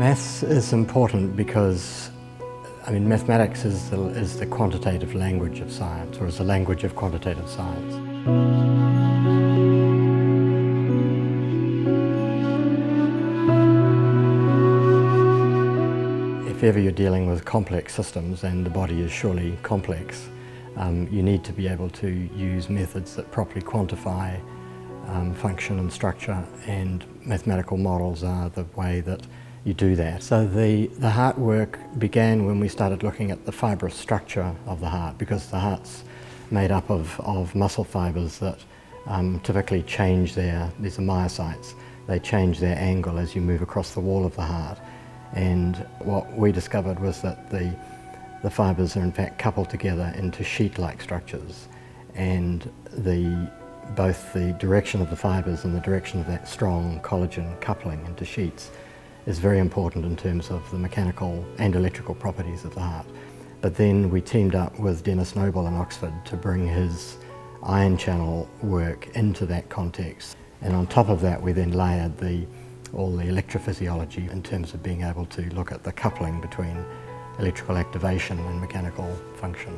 Maths is important because, mathematics is the quantitative language of science, or is the language of quantitative science. If ever you're dealing with complex systems, and the body is surely complex, you need to be able to use methods that properly quantify function and structure, and mathematical models are the way that you do that. So the heart work began when we started looking at the fibrous structure of the heart, because the heart's made up of muscle fibres that typically change these are myocytes, they change their angle as you move across the wall of the heart. And what we discovered was that the fibres are in fact coupled together into sheet-like structures, and both the direction of the fibres and the direction of that strong collagen coupling into sheets is very important in terms of the mechanical and electrical properties of the heart. But then we teamed up with Denis Noble in Oxford to bring his ion channel work into that context, and on top of that we then layered all the electrophysiology in terms of being able to look at the coupling between electrical activation and mechanical function.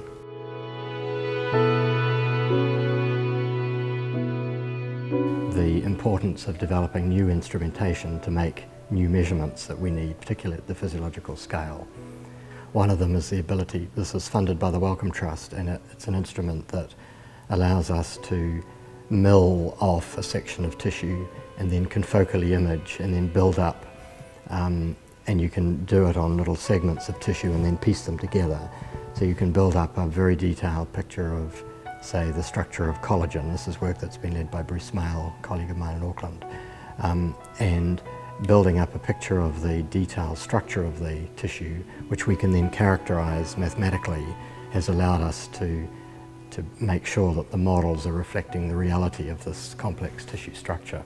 The importance of developing new instrumentation to make new measurements that we need, particularly at the physiological scale. One of them is the ability, this is funded by the Wellcome Trust, and it's an instrument that allows us to mill off a section of tissue and then confocally image and then build up, and you can do it on little segments of tissue and then piece them together. So you can build up a very detailed picture of, say, the structure of collagen. This is work that's been led by Bruce Smale, a colleague of mine in Auckland, and building up a picture of the detailed structure of the tissue, which we can then characterise mathematically, has allowed us to make sure that the models are reflecting the reality of this complex tissue structure.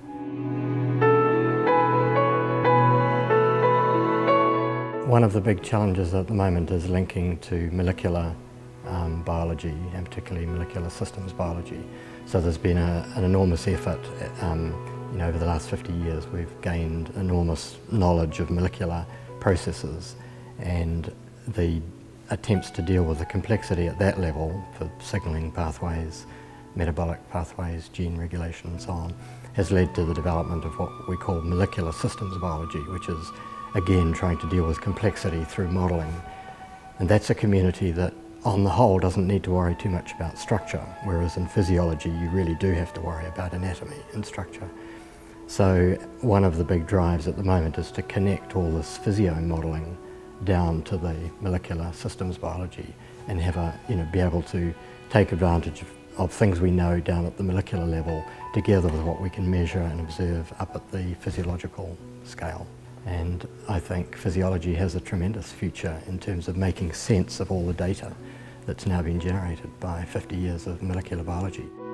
One of the big challenges at the moment is linking to molecular biology, and particularly molecular systems biology. So there's been an enormous effort. Over the last 50 years we've gained enormous knowledge of molecular processes, and the attempts to deal with the complexity at that level for signalling pathways, metabolic pathways, gene regulation and so on, has led to the development of what we call molecular systems biology, which is again trying to deal with complexity through modelling. And that's a community that on the whole doesn't need to worry too much about structure, whereas in physiology you really do have to worry about anatomy and structure. So one of the big drives at the moment is to connect all this physio modelling down to the molecular systems biology, and be able to take advantage of things we know down at the molecular level together with what we can measure and observe up at the physiological scale. And I think physiology has a tremendous future in terms of making sense of all the data that's now been generated by 50 years of molecular biology.